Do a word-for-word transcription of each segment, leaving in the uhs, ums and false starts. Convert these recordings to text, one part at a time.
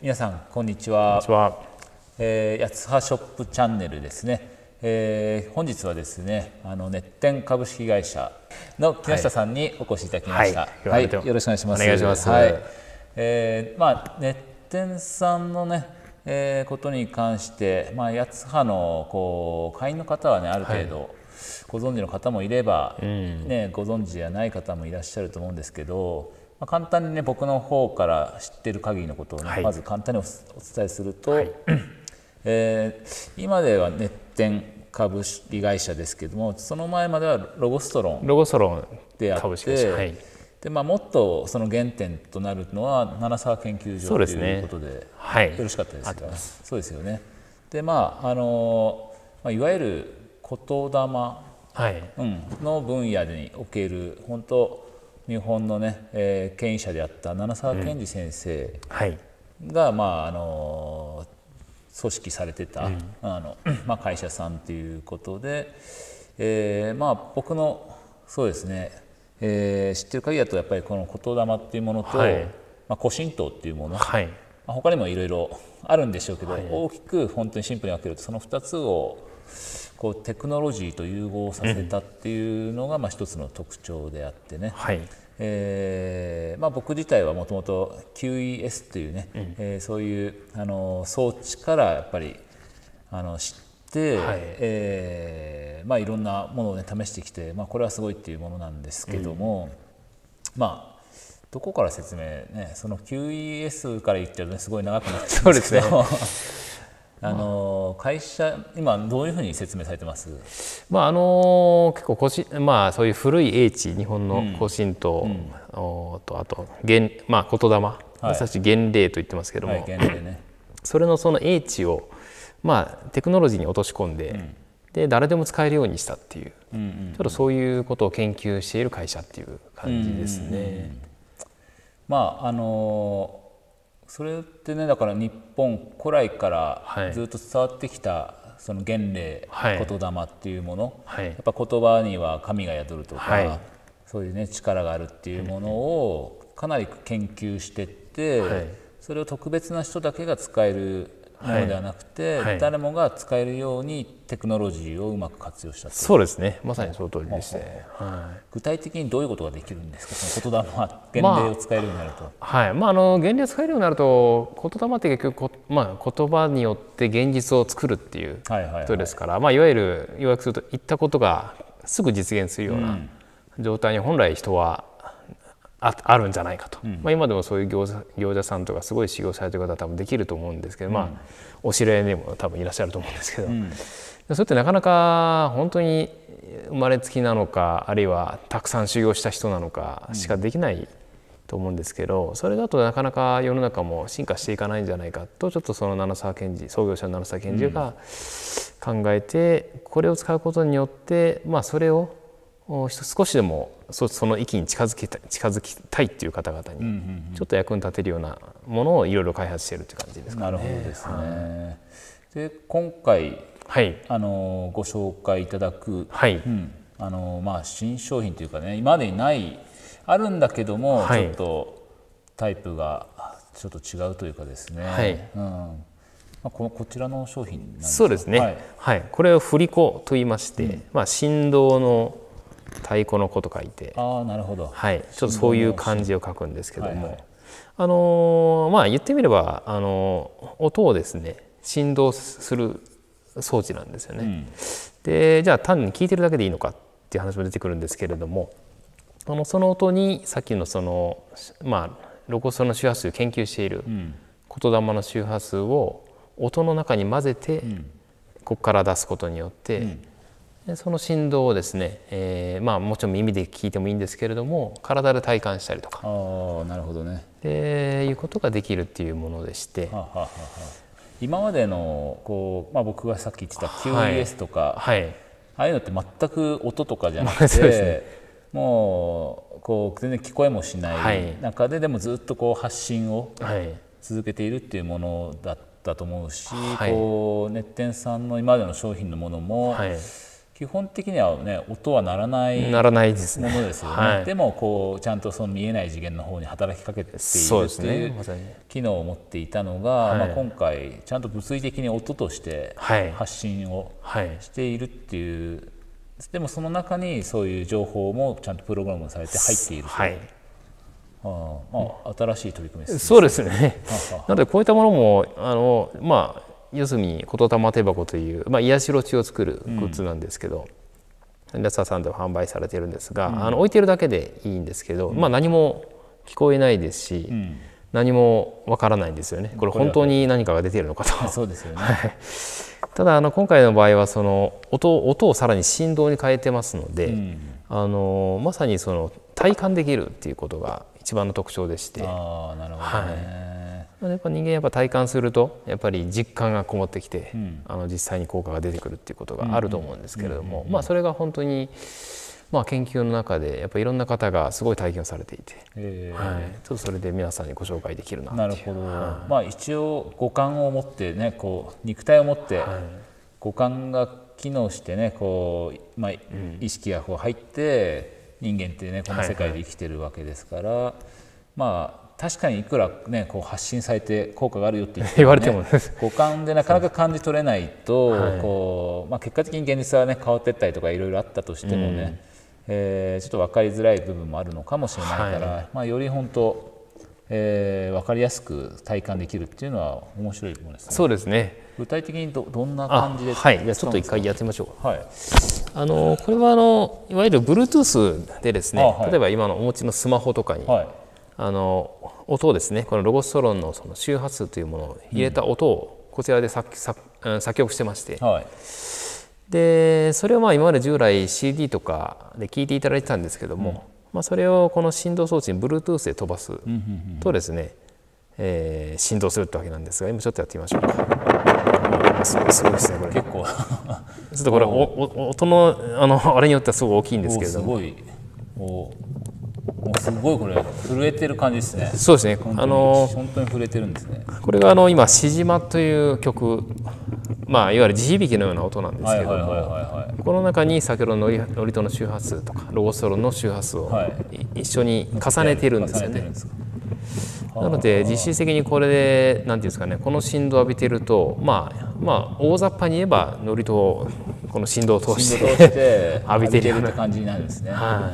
皆さんこんにちは。 こんにちは。 えー、やつはショップチャンネルですね。えー、本日はですね、あのネッテン株式会社の木下さんにお越しいただきました。はい、はいはい、よろしくお願いします。 お願いします。 はい、えー、まあネッテンさんのね、えー、ことに関して、まあやつはのこう会員の方はねある程度、はい、ご存知の方もいれば、うん、ねご存知じゃない方もいらっしゃると思うんですけど。まあ、簡単にね僕の方から知っている限りのことをね、はい、まず簡単にお伝えすると、はい、えー、今ではネッテン株式会社ですけども、その前まではロゴストロンロゴストロンであって、はい、でまあ、もっとその原点となるのは七沢研究所ということで、ね、はい、よろしかったですか。そうですよね。でまああのまあ、いわゆる言霊、はい、うん、の分野における本当日本のね、えー、権威者であった七沢健二先生が、うん、まああの組織されてた、うん、あのまあ、会社さんということで、えー、まあ僕のそうですね、えー、知ってる限りだとやっぱりこの言霊っていうものと、はい、まあ、古神道っていうもの、はい、まあ、他にもいろいろあるんでしょうけど、はい、大きく本当にシンプルに分けるとそのふたつをこうテクノロジーと融合させたっていうのが、うん、まあ一つの特徴であってね、はい、えーまあ、僕自体はもともと キューイーエス というね、うん、えー、そういうあの装置からやっぱりあの知って、はい、えーまあ、いろんなものを、ね、試してきて、まあ、これはすごいっていうものなんですけども、うん、まあどこから説明ね、その キューイーエス から言ってると、ね、すごい長くなっちゃうんですけどあの会社今どういうふうに説明されてます？ まああの結構古神、まあ、そういう古い英知、日本の古神道、うん、とあと原、まあ、言霊、はい、私たち原霊と言ってますけども、はい、原霊ね、それのその英知を、まあ、テクノロジーに落とし込んで、うん、で誰でも使えるようにしたっていう、うんうんうん、ちょっとそういうことを研究している会社っていう感じですね。うんうんうん、 まああのーそれってね、だから日本古来からずっと伝わってきたその原霊、はい、言霊っていうもの、はい、やっぱ言葉には神が宿るとか、はい、そういうね力があるっていうものをかなり研究していって、はい、それを特別な人だけが使えるものではなくて、はい、誰もが使えるようにテクノロジーをうまく活用したと。 そうですね、まさにその通りでして、 はい、具体的にどういうことができるんですか、その言霊は原霊を使えるようになると。まあ、はい、まあ、あの原霊を使えるようになると、言霊って結局、まあ、言葉によって現実を作るっていうことですから、まあ、いわゆる要約すると言ったことがすぐ実現するような状態に本来人は あ, あるんじゃないかと、うん、まあ、今でもそういう業者、業者さんとかすごい修行されてる方は多分できると思うんですけど、うん、まあ、お知り合いにも多分いらっしゃると思うんですけど、うん、それってなかなか本当に生まれつきなのか、あるいはたくさん修行した人なのかしかできないと思うんですけど、それだとなかなか世の中も進化していかないんじゃないかと、ちょっとその七沢健二、創業者の七沢健二が考えて、これを使うことによって、まあ、それを少しでもその域に近づきたい、近づきたいっていう方々にちょっと役に立てるようなものをいろいろ開発しているって感じですかね。 なるほどですね。はい、で今回、はい、あのご紹介いただく、はい、うん、あのまあ、新商品というかね、今までにないあるんだけども、はい、ちょっとタイプがちょっと違うというかですね、はい、うん、まあ、こ, こちらの商品なんですか。 そうですね、はいはい、これを振り子と言いまして、うん、まあ、振動の太鼓の子と書いて、 あ、なるほど、 はい、ちょっとそういう漢字を書くんですけども、はいはい、あのまあ、言ってみれば、あの音をですね振動する装置なんですよね。うん、でじゃあ単に聞いてるだけでいいのかっていう話も出てくるんですけれども、あのその音にさっきのその、まあ、ロゴスの周波数を研究している言霊の周波数を音の中に混ぜて、うん、ここから出すことによって、うん、でその振動をですね、えーまあ、もちろん耳で聞いてもいいんですけれども、体で体感したりとか、 あ、なるほどね、 でいうことができるっていうものでして、はあはあはあ、 今までのこう、まあ、僕がさっき言ってた キューイーエス とか、はいはい、ああいうのって全く音とかじゃなくて、ね、もうこう全然聞こえもしない中で、はい、でもずっとこう発信を続けているっていうものだったと思うし、はい、こうネッテンさんの今までの商品のものも、はい、 基本的にはね音は鳴らないならないですものですよね。はい、でもこうちゃんとその見えない次元の方に働きかけているという機能を持っていたのが、はい、まあ、今回ちゃんと物理的に音として発信をしているっていう、はいはい、でもその中にそういう情報もちゃんとプログラムされて入っていると。はい、あまあ、新しい取り組みですね。 そうですね。なのでこういったものもあのまあ要するに言霊手箱という、まあ、癒しろちを作るグッズなんですけど、うん、ラスターさんでは販売されているんですが、うん、あの置いてるだけでいいんですけど、うん、まあ、何も聞こえないですし、うん、何もわからないんですよね。これ本当に何かが出ているのかと。 そうですよね。 ただあの今回の場合はその 音, 音をさらに振動に変えてますので、うん、あのまさにその体感できるっていうことが一番の特徴でして。 ああ、なるほどね。はい、 やっぱ人間やっぱ体感するとやっぱり実感がこもってきて、うん、あの実際に効果が出てくるっていうことがあると思うんですけれども、まあそれが本当にまあ研究の中でやっぱりいろんな方がすごい体験をされていて、えーはい、ちょっとそれで皆さんにご紹介できるなっていう。 なるほど。はい、まあ一応五感を持ってね、こう肉体を持って五感が機能してね、こうまあ意識がこう入って人間ってねこの世界で生きてるわけですから、はいはい、まあ確かにいくら、ね、こう発信されて効果があるよって言っても、ね、 言われても五感でなかなか感じ取れないと、はい、こうまあ、結果的に現実は、ね、変わっていったりとかいろいろあったとしてもね、うん、えー、ちょっと分かりづらい部分もあるのかもしれないから、はい、まあ、より本当、えー、分かりやすく体感できるっていうのは面白いものですね。 そうですね。 具体的に ど, どんな感じで、 はい、じゃあちょっと一回やってみましょう。はい、あのこれはあのいわゆる Bluetooth でですね、はい、例えば今のお持ちのスマホとかに、はい、あの音をですね、このロゴストロンのその周波数というものを入れた音をこちらで 作, 作, 作曲してまして、はい、でそれをまあ今まで従来 シーディー とかで聴いていただいてたんですけども、うん、まあ、それをこの振動装置に Bluetooth で飛ばすとですね、えー、振動するってわけなんですが、今ちょっとやってみましょうか。すごいすごいですねこれ。 結構ちょっとこれおお音の あのあれによってはすごい大きいんですけれども、 すごいおもうすごいこれ震えてる感じですね。 そうですね。 あの本当に震えてるんですね。 これがあの今しじまという曲、まあいわゆる地響きのような音なんですけども、この中に先ほどのノリトの周波数とかロゴストロンの周波数を一緒に重ねているんですよね。なので実質的にこれで何ていうんですかね、この振動を浴びていると、まあまあ大雑把に言えばノリトをこの振動を通して浴びているような感じになるんですね。はい、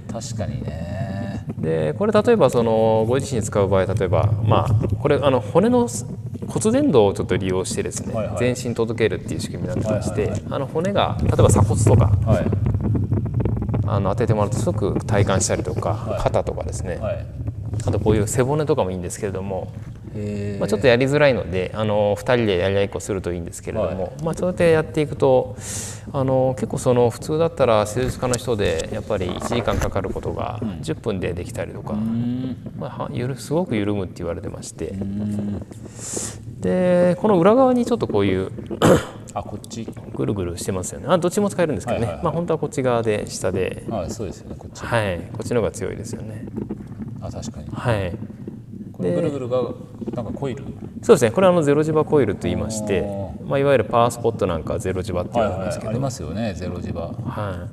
確かにね。 でこれ例えばそのご自身に使う場合、例えばまあこれあの骨の骨伝導をちょっと利用してですね、はいはい、全身届けるっていう仕組みになってまして、はいはいはい、あの骨が例えば鎖骨とか、はい、あの当ててもらうとすごく体感したりとか、はい、肩とかですね、はい、あとこういう背骨とかもいいんですけれども、まあ、ちょっとやりづらいのであのふたりでやり合いっこするといいんですけれども、はい、まあ、そうやってやっていくとあの結構その普通だったら施術家の人でやっぱりいちじかんかかることがじゅっぷんでできたりとか、うん、まあ、ゆるすごく緩むって言われてまして、うん、でこの裏側にちょっとこういうあこっちぐるぐるしてますよね。あどっちも使えるんですけどね、はいはいはい、まあ、本当はこっち側で下で、 あそうですよね、こっち、 はい、こっちの方が強いですよね。 あ確かに、 はい、 これぐるぐるがなんかコイル。 そうですね、これはあのゼロ磁場コイルと言いまして、まあ、いわゆるパワースポットなんかゼロ磁場って言われますけど、 はいはい、ありますよねゼロ磁場、 はい、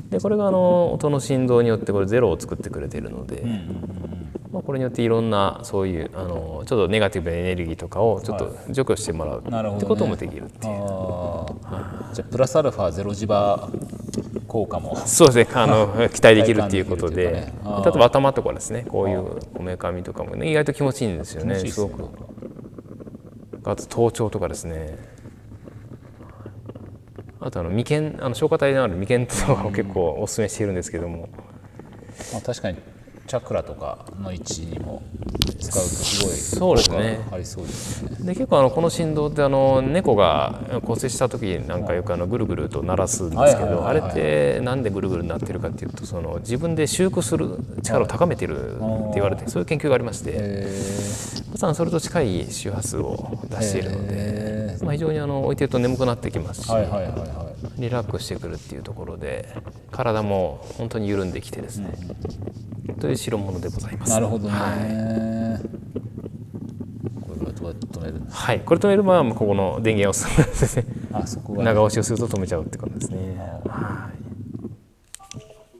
でこれがあの音の振動によってこれゼロを作ってくれているので、うんうんうん、まあ、これによっていろんなそういうあのちょっとネガティブなエネルギーとかをちょっと除去してもらうってこともできるっていう、はい、 あじゃあプラスアルファゼロ磁場効果もそうですね、あの期待できるっていうことで、ね、例えば頭とかですね、こういうこめかみとかも、ね、意外と気持ちいいんですよね。すごくあと頭頂とかですね、あとあの眉間、あの消化体のある眉間とかを結構お勧めしているんですけども、 まあ、確かにチャクラとかの位置にも使うとすごい効果がありそうですね。 で結構あのこの振動ってあの猫が骨折した時なんかよくあのぐるぐると鳴らすんですけど、あれってなんでぐるぐるになってるかっていうと、その自分で修復する力を高めてるって言われて、そういう研究がありまして、まさにそれと近い周波数を出しているので、まあ、非常にあの置いてると眠くなってきますし、リラックスしてくるっていうところで体も本当に緩んできてですね、という代物でございます。 なるほどね、はい、これはどうやって止めるんですか。 はい、これ止める場合はここの電源を押すですね。あ、そこがね、長押しをすると止めちゃうってことですね。はい。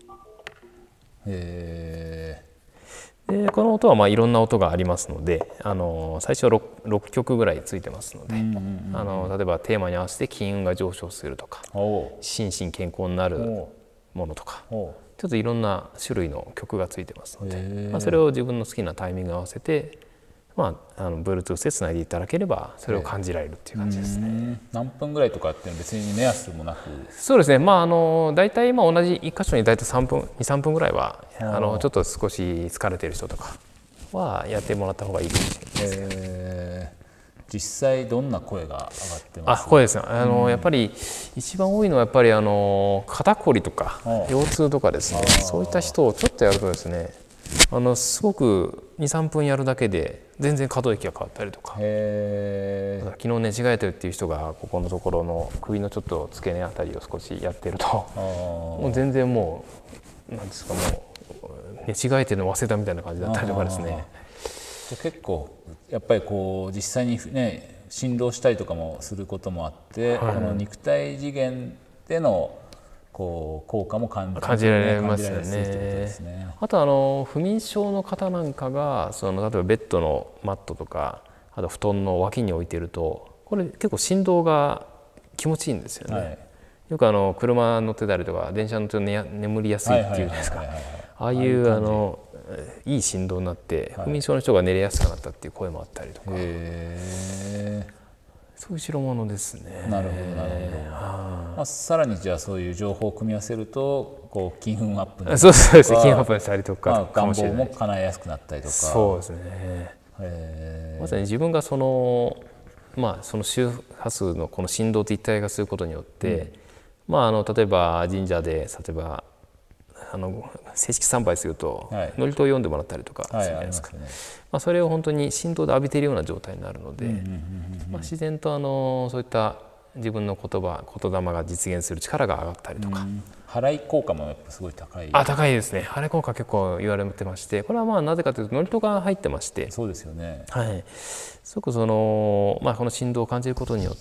へでこの音はまあいろんな音がありますので、あの最初は 6, ろっきょくぐらいついてますので、うんうんうん、あの例えばテーマに合わせて金運が上昇するとか、心身健康になるものとか、ちょっといろんな種類の曲がついてますので、まあ、それを自分の好きなタイミングに合わせて、まあ、あの Bluetooth でつないでいただければそれを感じられるっていう感じですね。 何分ぐらいとかって別に目安もなく。 そうですね、まあ、あの大体今同じいっ箇所に大体さんぷんにさんぷんぐらいはあのちょっと少し疲れてる人とかはやってもらった方がいいかもしれないです、 えー、実際どんな声が上がってます？ あ、声ですね、あの、うん、やっぱり一番多いのはやっぱりあの肩こりとか腰痛とかですね、そういった人をちょっとやるとですね、あのすごくにさんぷんやるだけで全然可動域が変わったりとか、へー、昨日寝違えてるっていう人がここのところの首のちょっと付け根あたりを少しやってるともう全然もうなんですか、もう寝違えてるの忘れたみたいな感じだったりとかですね。 結構やっぱりこう実際にね振動したりとかもすることもあって、はい、この肉体次元でのこう効果も感じ、 感じられますよね。あとあの不眠症の方なんかがその例えばベッドのマットとかあと布団の脇に置いてるとこれ結構振動が気持ちいいんですよね。はい、よくあの車乗ってたりとか電車乗って寝眠りやすいっていうじゃないですか。ああいうあのいい振動になって不眠症の人が寝れやすくなったっていう声もあったりとか。へー、そういう代物ですね。 なるほどなるほど。まあ、さらにじゃあそういう情報を組み合わせるとこう金運アップにそうそうですね、金運アップしたりとか、 まあ、願望も叶えやすくなったりとか。 そうですね。まさに自分がそのまあその周波数のこの振動と一体化することによって、うん、まああの例えば神社で例えばあの正式参拝すると祝詞を読んでもらったりとかするじゃないですか。まあそれを本当に振動で浴びているような状態になるので、自然とあのそういった自分の言葉言霊が実現する力が上がったりとか、うん、 払い効果もやっぱすごい高い。 あ、高いですね。払い効果結構言われてまして、これはまあなぜかというと祝詞が入ってまして、 そうですよね。 はい。すごくそのまあこの振動を感じることによって、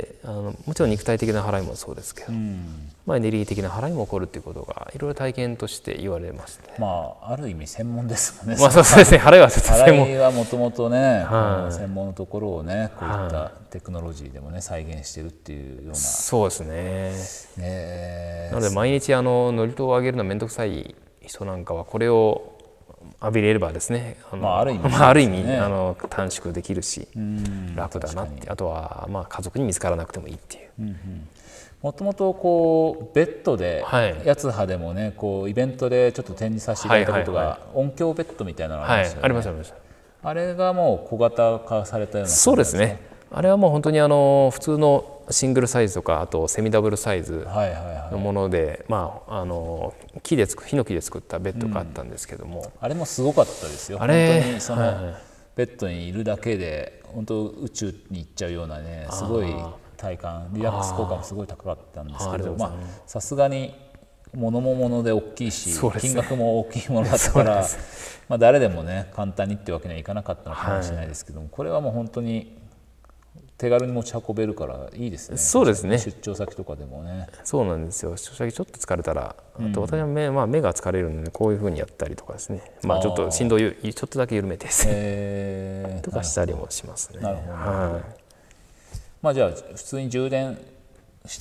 あのもちろん肉体的な払いもそうですけど、うん、まあエネルギー的な払いも起こるということがいろいろ体験として言われますね。 まあある意味専門ですもんね。 まあそうですね。払いは専門。 払いはもともとね、はい、専門のところをねこういったテクノロジーでもね再現してるっていうような。 そうですね。ね、なので毎日あの祝詞をあげるのめんどくさい人なんかはこれを浴びれればですね、あの、まあ、ある意味、まあ、ある意味あの短縮できるし楽だなって、あとはまあ家族に見つからなくてもいいっていう。うんうん、 もともとこうベッドで、はい、八つ葉でもねこうイベントでちょっと展示させていただいたことが、はいはいはい、音響ベッドみたいなのがありましたよね。はい、ありましたありました。あれがもう小型化されたような感じですか。 そうですね。あれはもう本当にあの普通のシングルサイズとかあとセミダブルサイズのもので、まああの木でつくヒノキで作ったベッドがあったんですけども、うん、 あれもすごかったですよ。あれ本当にその、はい、ベッドにいるだけで本当宇宙に行っちゃうようなねすごい体感リラックス効果もすごい高かったんですけど、まあさすがに物も物で大きいし、ね、金額も大きいものだったから、まあ誰でもね簡単にってわけにはいかなかったのかもしれないですけども、はい、これはもう本当に手軽に持ち運べるからいいですね。 そうですね。 出張先とかでもね。 そうなんですよ。出張先ちょっと疲れたら、あと私は目、まあ、目が疲れるのでこういうふうにやったりとかですね。まあちょっと振動ちょっとだけ緩めてですね、えー、とかしたりもしますね。 なるほど。はい。まあじゃあ普通に充電して、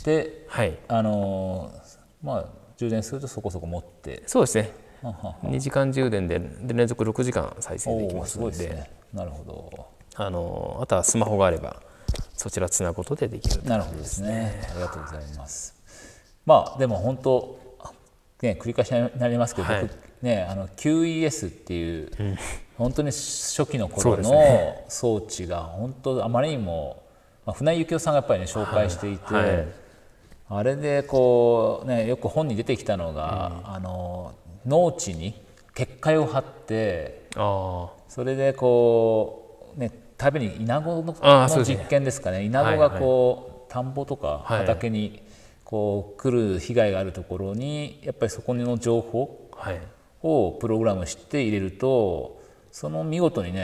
はい、あのまあ充電するとそこそこ持って。 そうですね。はははにじかん充電で連続ろくじかん再生できますので。 すごいですね。なるほど。 あのあとはスマホがあれば。そちらつなぐことでできる、 ね。なるほどですね。ありがとうございます。まあでも本当ね繰り返しになりますけど、はい、僕ねあの キューイーエス っていう、うん、本当に初期の頃の装置が本当あまりにも、まあ、船井幸雄さんがやっぱりね紹介していて、はいはい、あれでこうねよく本に出てきたのが、うん、あの農地に結界を張ってあそれでこうね食べにイナゴ の, の実験ですかね。イナゴがこう、はいはい、田んぼとか畑にこう来る被害があるところにやっぱりそこの情報をプログラムして入れるとその見事にね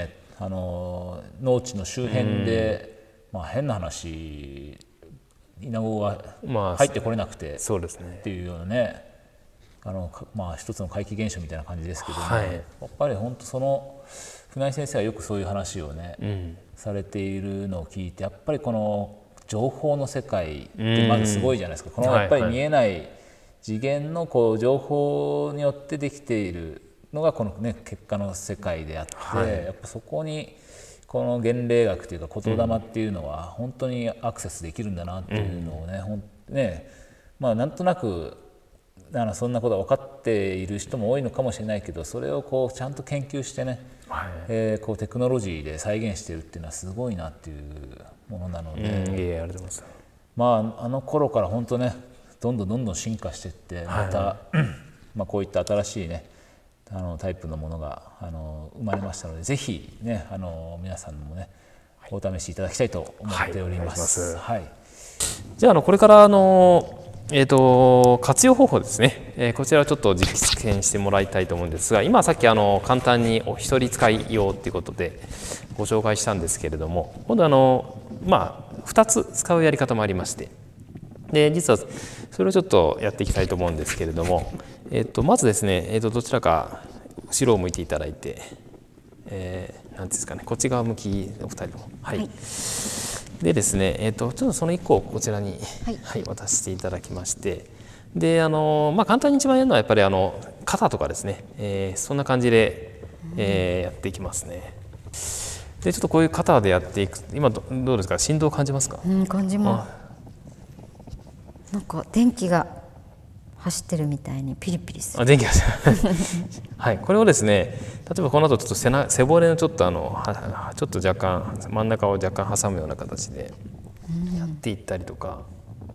あの農地の周辺で、まあ、変な話イナゴが入ってこれなくてっていうようなね、あのまあ一つの怪奇現象みたいな感じですけどね、はい、やっぱり本当その船井先生はよくそういう話をね、うん、されているのを聞いて、やっぱりこの情報の世界ってまずすごいじゃないですか。このやっぱり見えない次元のこう情報によってできているのがこのね結果の世界であって、はい、やっぱそこにこの言霊学というか言霊っていうのは本当にアクセスできるんだなっていうのをね、ほんね、まあなんとなくだからそんなことが分かっている人も多いのかもしれないけど、それをこうちゃんと研究してね、はい、えー、こうテクノロジーで再現しているっていうのはすごいなっていうものなので、うん、いやいや、ありがとうございます。まああの頃から本当ねどんどんどんどん進化していって、また、はい、まあこういった新しいねあのタイプのものがあの生まれましたので、ぜひねあの皆さんもねお試しいただきたいと思っております。はい、はい、 じゃあ、あのこれからあのえー、と活用方法ですね、えー、こちらをちょっと実践してもらいたいと思うんですが、今さっきあの簡単にお一人使い用ということでご紹介したんですけれども、今度あの、まあ、ふたつ使うやり方もありまして、で実はそれをちょっとやっていきたいと思うんですけれども、えー、とまずですね、えー、とどちらか後ろを向いていただいて、えー、なんですかね、こっち側向きお二人も、はい、はい、でですね、えー、とちょっとそのいっこをこちらに、はいはい、渡していただきまして、であの、まあ、簡単に一番やるのはやっぱりあの肩とかですね、えー、そんな感じで、えー、やっていきますね。でちょっとこういう肩でやっていく、今 ど, どうですか、振動感じますか？ うん、感じます。なんか電気が走ってるみたいにピリピリする。 あ、電気が走るはい、これをですね、例えばこの後ちょっと 背, な背骨のちょっとあのちょっと若干真ん中を若干挟むような形でやっていったりとか、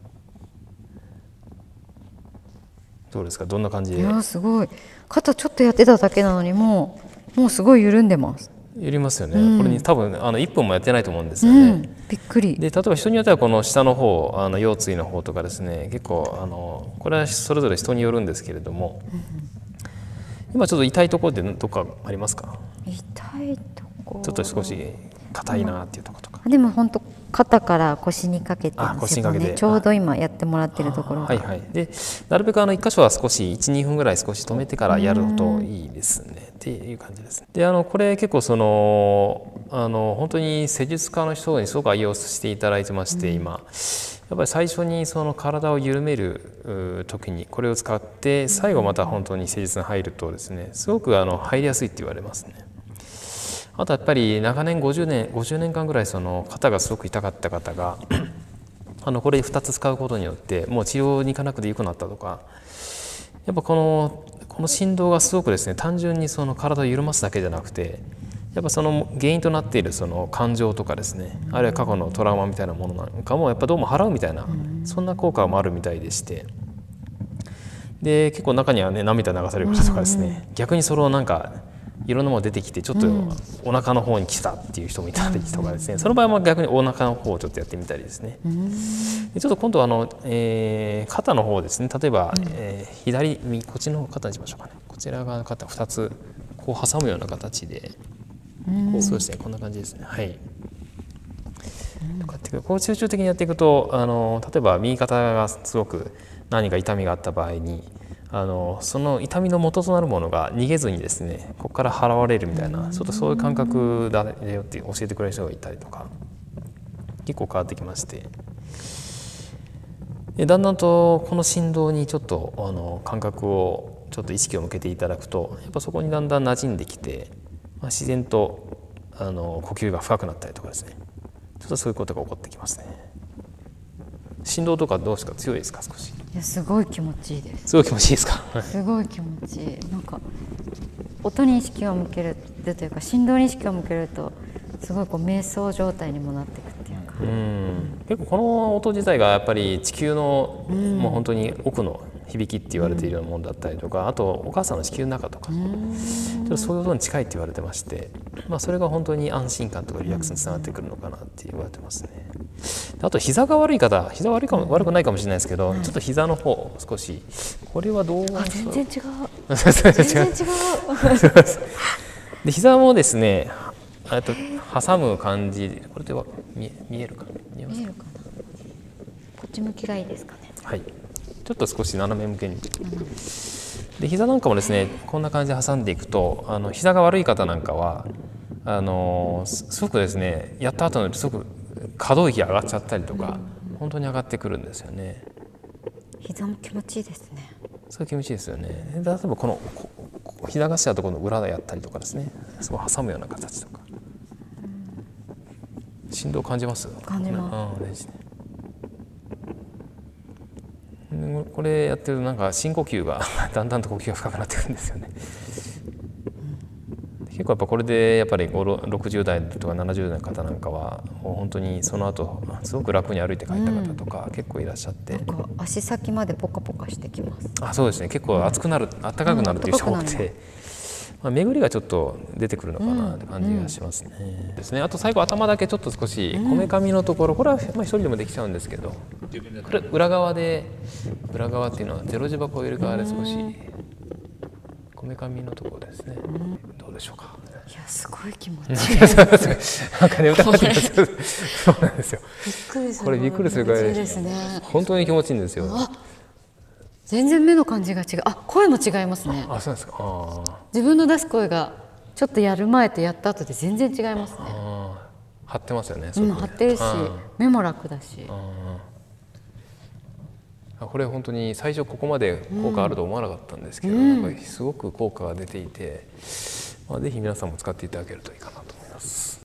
うん、どうですか、どんな感じで？ いやすごい、肩ちょっとやってただけなのにもうもうすごい緩んでます。 やりますよね、うん、これに多分あのいっぷんもやってないと思うんですよね、うん、 びっくり。で例えば人によってはこの下の方、あの腰椎の方とかですね、結構あのこれはそれぞれ人によるんですけれども、うん、今ちょっと痛いところってどっかありますか？ 痛いところちょっと少し硬いなっていうところとか、 でも本当肩から腰にかけての背骨、ちょうど今やってもらってるところが、 はいはい、でなるべくあのいっ箇所は少しいち、にふんぐらい少し止めてからやるといいですねっていう感じです。であのこれ結構そのあの本当に施術家の人にすごく愛用していただいてまして、今やっぱり最初にその体を緩める時にこれを使って、最後また本当に施術に入るとですね、すごくあの入りやすいって言われますね。あとやっぱり長年ごじゅうねん、ごじゅうねんかんぐらいその肩がすごく痛かった方があのこれふたつ使うことによってもう治療に行かなくてよくなったとか、やっぱこのこの振動がすごくですね、単純にその体を緩ますだけじゃなくて、やっぱその原因となっているその感情とかですね、あるいは過去のトラウマみたいなものなんかもやっぱどうも払うみたいな、そんな効果もあるみたいでして、で結構中にはね涙流される方とかですね、逆にそれをなんかいろんなもの出てきてちょっとお腹の方に来たっていう人もいたりとかですね、その場合は逆にお腹の方をちょっとやってみたりですね、でちょっと今度はあの、えー、肩の方ですね、例えば、えー、左こっちの肩にしましょうかね、こちら側の肩ふたつこう挟むような形で、そうですね、こんな感じですね、はい。こう集中的にやっていくと、あの例えば右肩がすごく何か痛みがあった場合に、あのその痛みの元となるものが逃げずにですね、ここから払われるみたいな、ちょっとそういう感覚だよって教えてくれる人がいたりとか、結構変わってきまして、でだんだんとこの振動にちょっとあの感覚をちょっと意識を向けていただくと、やっぱそこにだんだん馴染んできて、まあ、自然とあの呼吸が深くなったりとかですね、ちょっとそういうことが起こってきますね。振動とかどうですか、強いですか？少し。 いやすごい気持ちいいです。 すごい気持ちいいですか？ すごい気持ちいい。なんか音に意識を向けるというか、振動に意識を向けるとすごいこう瞑想状態にもなっていくっていうか、 うん、結構この音自体がやっぱり地球の、うん、もう本当に奥の響きって言われているようなものだったりとか、うん、あとお母さんの子宮の中とか、うん、ちょっとそういう音に近いって言われてまして、まあ、それが本当に安心感とかリラックスにつながってくるのかなって言われてますね。あと膝が悪い方、膝悪いかも悪くないかもしれないですけど、うん、ちょっと膝の方少し、これはどう？ あ、全然違う。全然違う。 で膝もですね、 えっと挟む感じ、これでは見見えるかな、見えますか？ 見えるかな。こっち向きがいいですかね。 はい。ちょっと少し斜め向けに。で膝なんかもですね、こんな感じで挟んでいくと、あの膝が悪い方なんかはあのすごくですね、やった後のすごく可動域上がっちゃったりとか、本当に上がってくるんですよね。 膝も気持ちいいですね。 そう気持ちいいですよね。例えばこのこ膝頭とこの裏でやったりとかですね、すごい挟むような形とか。振動感じます？ 感じます。 うん、ですね。これやってるとなんか深呼吸がだんだんと呼吸が深くなってくるんですよね。結構やっぱこれでやっぱりろくじゅう代とかななじゅう代の方なんかはもう本当にその後すごく楽に歩いて帰った方とか結構いらっしゃって、うん、 なんか足先までポカポカしてきます。 あ、そうですね。結構暑くなる、暖かくなるっていう人が多くて、まあ、巡りがちょっと出てくるのかなって感じがしますね。うんうん、ですね。あと最後頭だけちょっと少しこめかみのところ、これはまあ一人でもできちゃうんですけど、これ裏側で裏側っていうのはゼロ字箱を入れる側で少しこめかみのところですね。うん、どうでしょうか。 いやすごい気持ちいい。 なんかね、歌ってます。そうなんですよ。 びっくりする。 これびっくりするぐらいですね。本当に気持ちいいんですよ。 全然目の感じが違う。あ、声も違いますね。 あ、そうですか。あ、 自分の出す声がちょっとやる前とやった後で全然違いますね。 張ってますよね。 うん、張ってるし、目も楽だし。 これ本当に最初ここまで効果あると思わなかったんですけど、うん、なんかすごく効果が出ていて、まあ、ぜひ皆さんも使っていただけるといいかなと思います。